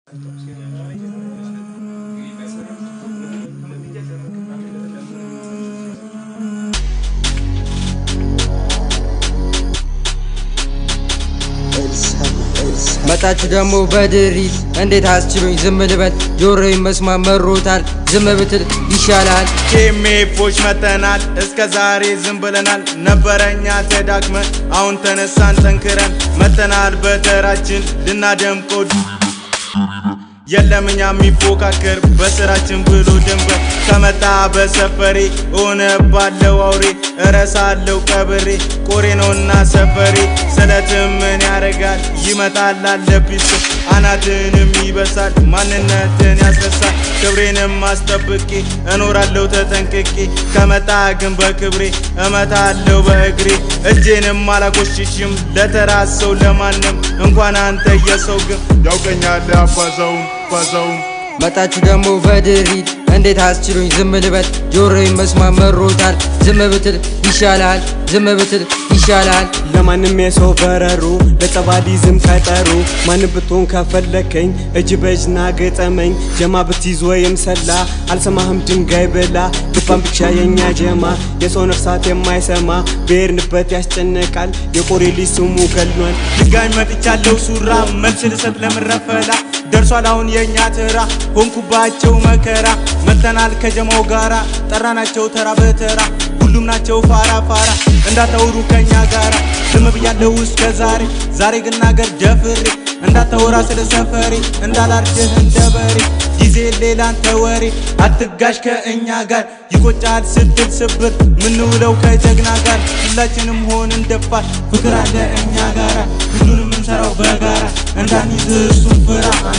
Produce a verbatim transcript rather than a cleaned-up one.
መጣች ደሞ በድሪት እንዴት አስችሉኝ ዝም ልበል ጆሮዬ መስማ መሮታል ዝም ብትል ይሻላል ኬሜፎች መተናል እስከ ዛሬ ዝም ብለናል ነበረኛ ተዳክመን አሁን ተነሳን ጠንክረን መተናል በተራችን ልናደምቆ የለምኛ የሚፎካከር በስራችን ብሎ ድንበር ከመጣ በሰፈሬ ሆነ ባለው አውሬ እረሳለው ቀብሬ ቆሬ ነውና ሰፈሬ ስለትም ምን ያረጋል ይመጣል አለብኝ አናትንም ይበሳል ማንነትን ያስረሳል ክብሬንም አስጠብቄ እኖራለው ተጠንቅቄ ከመጣ ግን በክብሬ እመታለው በእግሬ እጄንም አላቆሽሽም ለተራሰው ለማንም እንኳን አንተ የሰው ግን ያውቀኛል አባዛው ባዛው መጣች ደሞ በድሪት እንዴት አስችሉኝ ዝም ልበል ጆሮዬ መስማ መሮታል ዝም ብትል ይሻላል ዝም ብትል ይሻላል ለማንም የሰው በረሩ ለጸባዲዝም ቀጠሩ ማን ብትሆን ከፈለከኝ እጅ በእጅና ገጠመኝ ጀማ ብትይዝ ወይም ሰላ አልሰማህም ድንጋይ ብላ ልባም ብቻ የኛ ጀማ የሰው ነፍሳት የማይሰማ ብሄርንበት ያስጨነቃል የቆሬ ልጅ ስሙ ገሏል ድጋሚ መጥቻለው ሱራ መልስ ልሰጥ ለምረፈላ ደርሷል አሁን የኛ ተራ ሆንኩባቸው መከራ መተናል ከጀማው ጋራ ጠራናቸው ተራ በተራ ሁሉም ናቸው ፋራ ፋራ እንዳታወሩ ከኛ ጋራ ዝም ብያለው እስከ ዛሬ ዛሬ ግን ናገር ደፍሬ እንዳታወራ ስለ ሰፈሬ እንዳላርጅህ እንደበሬ ጊዜ ሌላን ተወሬ አትጋሽ ከእኛ ጋር ይቆጫል ስትል ስብር ምንውለው ከጀግና ጋር ሁላችንም ሆነን ደፋር ፍቅር አለ እኛ ጋራ ሁሉንም እንሰራው በጋራ እንዳንይዝ እሱን ፍራ